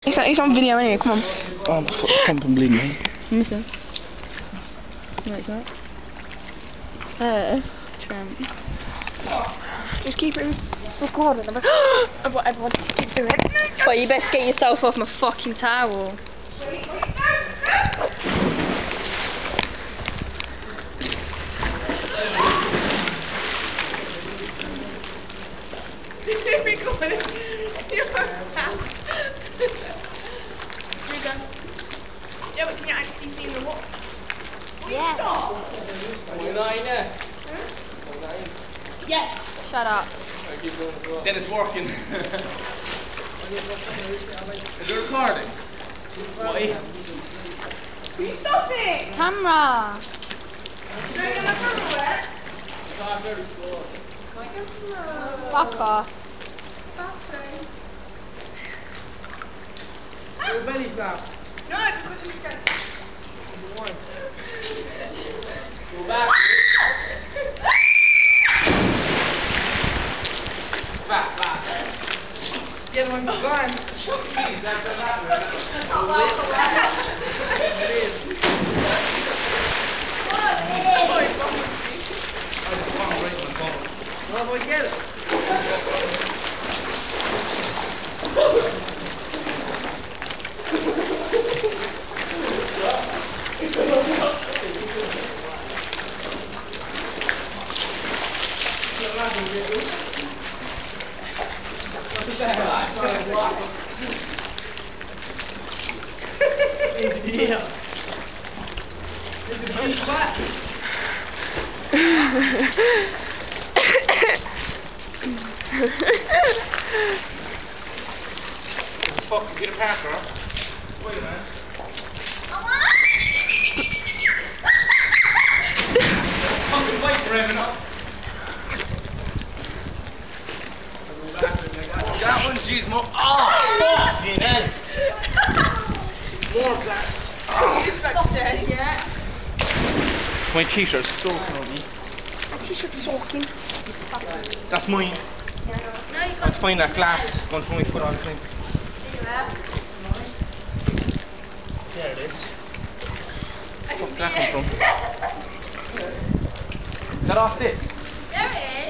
He's on video anyway, come on. Oh, my foot's pumping bleeding me. Miss him. Right, right. Tramp. Just keep it recording. Everyone keep doing it. Well, you best get yourself off my fucking towel. Yeah, but can you actually see the what? Yeah. Yes. Shut up. Then it's working. Is it recording? Why? Can you stop it? Camera. Don't get my camera wet. It's very slow. My camera. Fuck off. Your belly flap. No, because I'm going. Go back. Back. Get on the gun. Please, that doesn't happen. It is. I just want to break my phone. Well, we get it. Fucking get a packer. Wait a minute. Fucking wait for him enough. That one, jeez, more. Oh, fucking hell. More glass. Stop there, yeah. My t-shirt's soaking on me. My t-shirt's soaking. That's mine. No, you Let's find that glass. Going to my foot all the time. There it is. Where's that come from? Is that off this? There it is.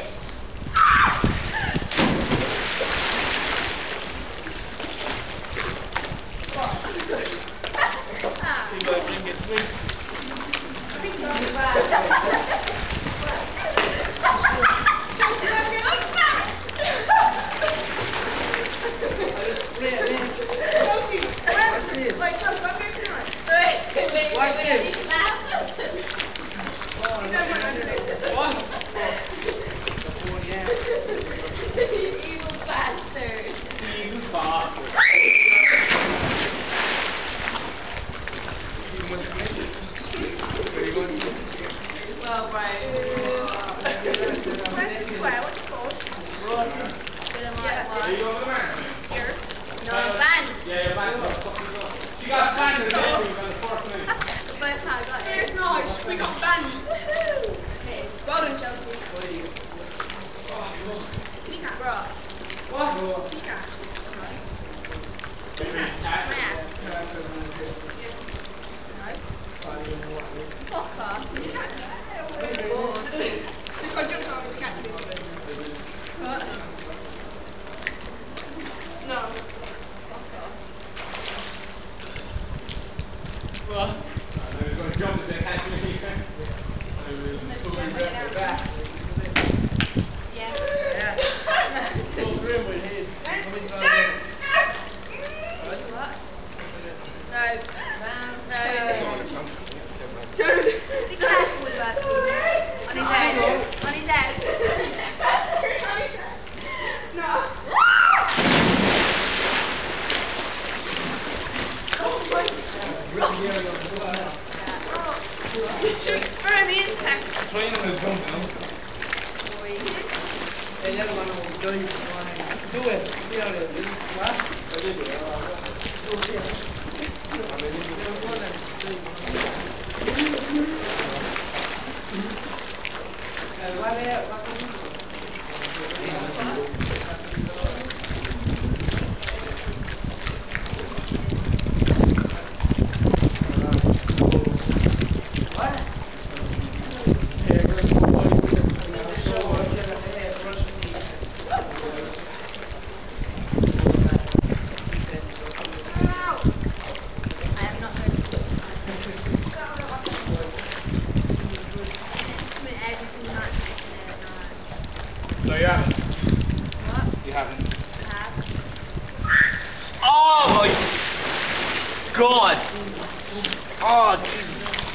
You gotta bring it to me. Well, right. What's it called? Here. No, band. Yeah, you're back. You got banned in the first minute. But it's nice. We got banned. Well done, Chelsea. Pika. What? Pika. Fuck off. No. What? I'm going to jump and catch me. I will totally grab the back. Yeah. Go through with his. What? No. No. Dude! Be careful with that. On his head. On his head. No. Oh my God. Just throw me in there. Trying to jump now. Boy. Do it. See how it is. What? God! Oh, Jesus.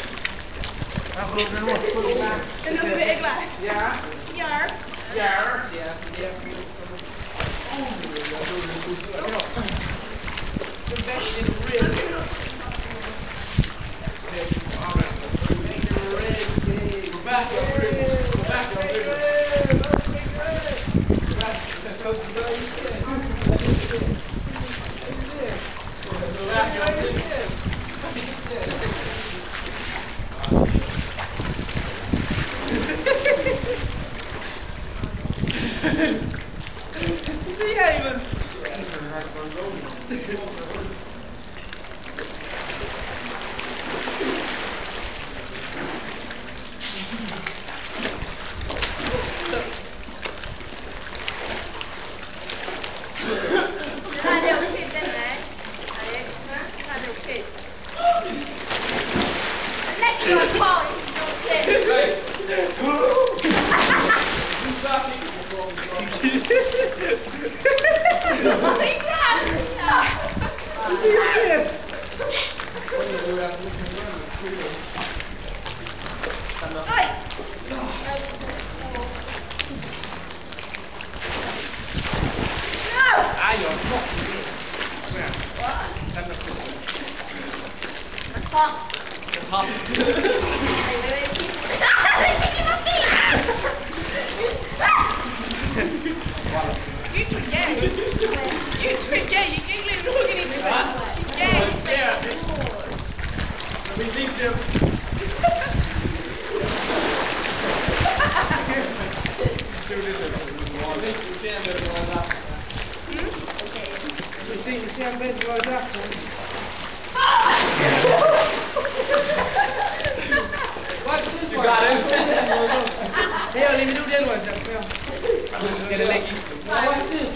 Een bit glass. Ja. Ja. Ja. The best in really. Go back, go back, zie jij me? Det här är okej, den där. Alex, det här är okej. Lägg dig kvar You got it. Here, let me do that one. Get a leg. Watch this.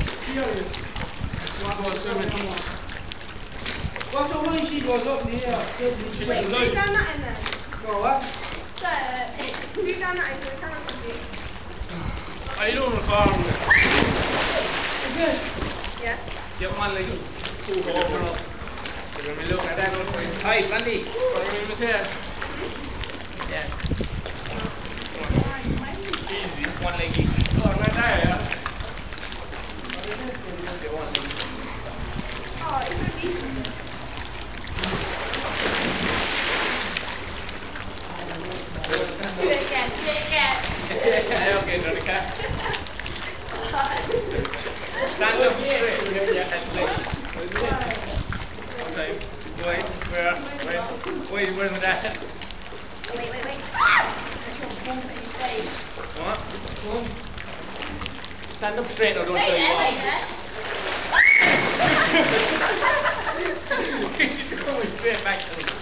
What's the one she goes up here? Wait, who's done that in there? Go what? So, who's done that in the camera company? Are you doing the car? Yeah. Get one leg. Two over. Let me look at that one. Hi, Sandy. What you say? Yeah. Easy, one leg each. Oh, right there, yeah. Get one leg. Oh, it's so decent. Do it again, do it again. Yeah, okay, Veronica. Stand up straight with your head leg. Wait, where's that? Wait. What? Stand up straight or don't Wait show you there. She's going straight back to me.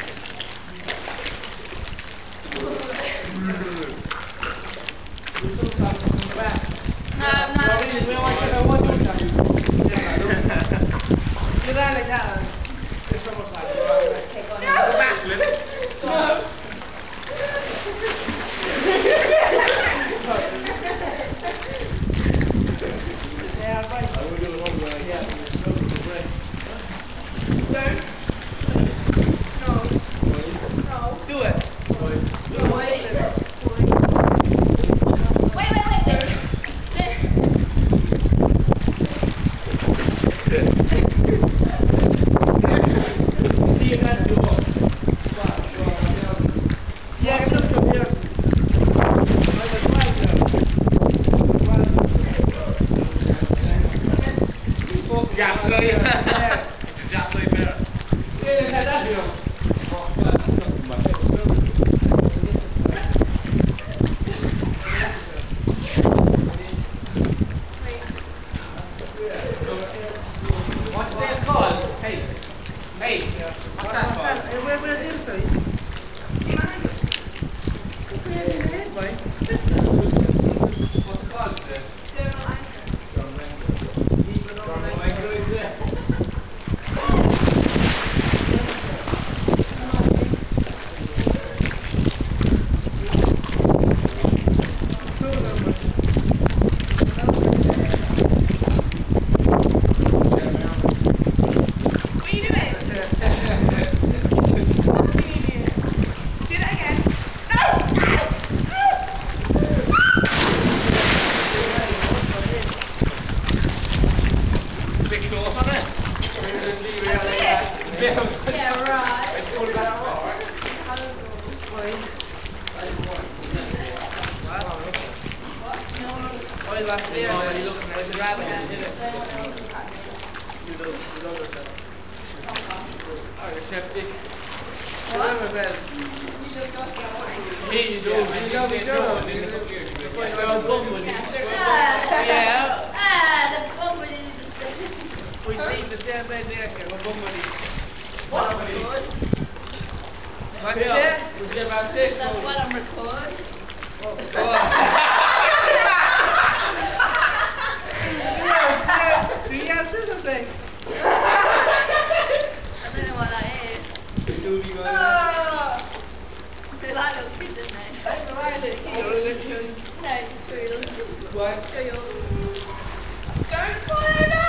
What's that called? Hey, what's that called? Where is it? What's it called today? What are you doing? Yeah, right. I pulled that out, right? Oh, you last year, you looked at the rabbit, didn't it? You don't oh, you're septic. Remember, man. Yeah, you do. You know me, John. Yeah. The bumblebee. We sleep the same bed there, we're bumblebee. What? What's that? We get about 6. That's what I'm recording. Do you have scissor things? I don't know what that is. They're like little kids, isn't they? No, it's true. What? Don't fall over!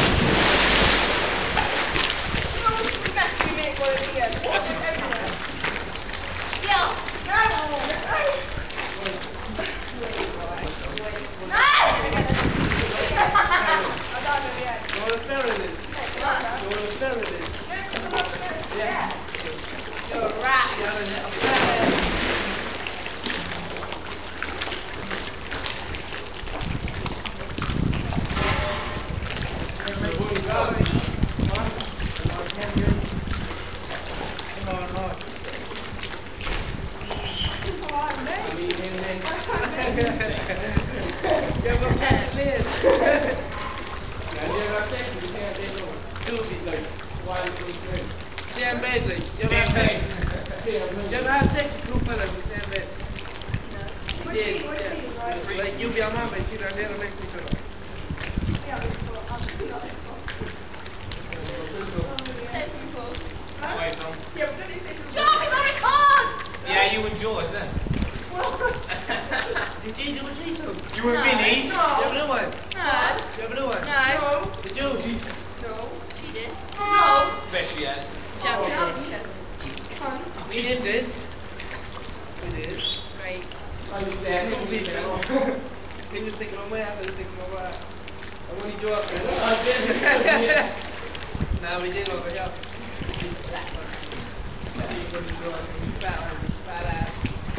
Cian David, you ever had sex with two fellas in the same bed? No. You did, yeah. Like you be a man, but you don't never make each other. Yeah, you enjoy it then. Did you do a threesome? You were Vinny? You ever do one? No. You ever do one? No. Did you? No. She did. No. Bet she has. We did. We did. Great. I was there. I couldn't believe it. He was thinking on my ass, I was thinking on my ass. I'm only joking. No, we did over here. Fat ass.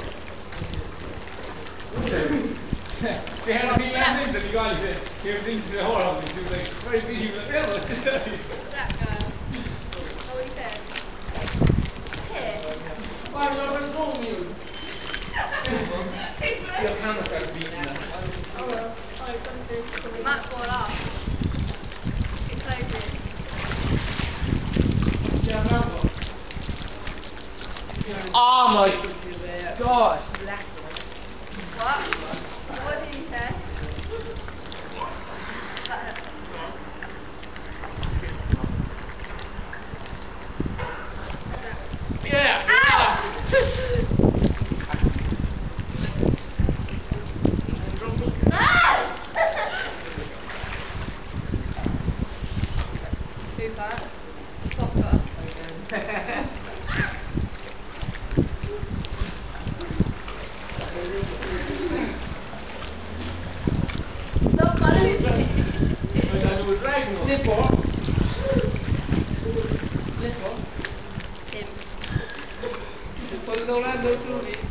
They had a thing last night that the guy said, came into the whole house and she was like, very busy with the devil. That girl. Oh, what he said? Here. Why am I going to go with you? Your camera starts beating that. Oh, well. It might fall off. It closes. Oh my god. What? What did he say? Yeah! Ow! Who's that? Popper. Don't follow me. Him. Put it all under through me.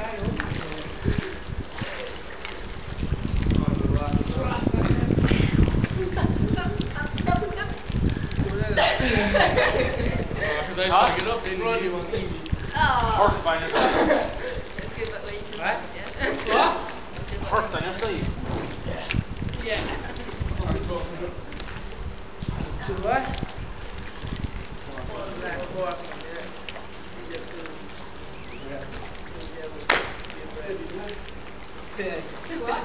Oh. Fine. It's good, but where you can Right? yeah. What? It's good, but First on your sleeve. Yeah. Do what? What?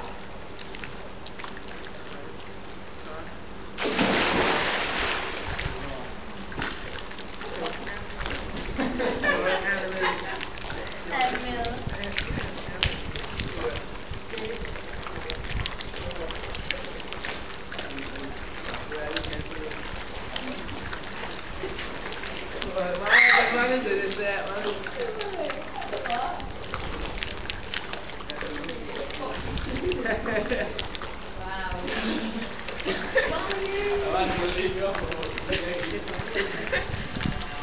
I want to leave you off.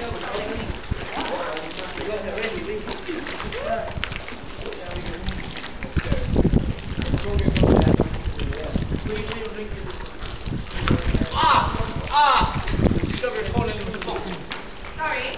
Sorry.